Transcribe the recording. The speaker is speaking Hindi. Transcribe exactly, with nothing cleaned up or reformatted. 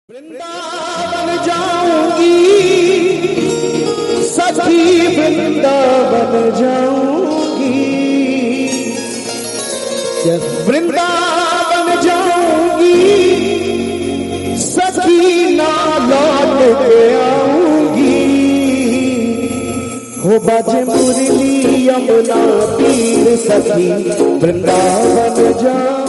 वृंदावन जाऊंगी सखी, वृंदावन जाऊंगी, वृंदावन जाऊंगी सखी, ना लौट के आऊंगी। हो बाजे मुरली यमुना तीर सखी, वृंदावन जाऊंगी।